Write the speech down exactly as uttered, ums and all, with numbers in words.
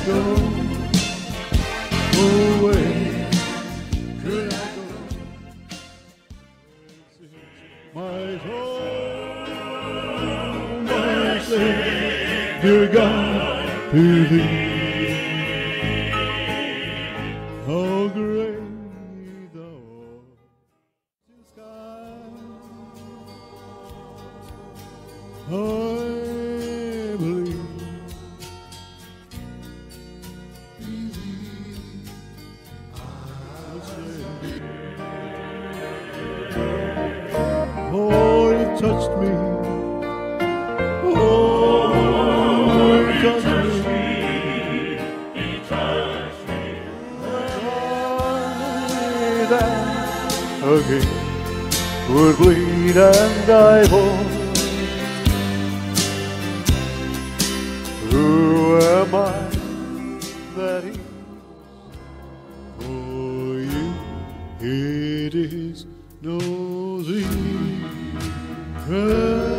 go? Oh, where could I go? My soul, my Savior God, to thee. How great thou art in sky. I believe in thee. I'll say, oh, you touched me. Oh, you touched me. Again would bleed and die for. Who am I that is for you? It is no secret.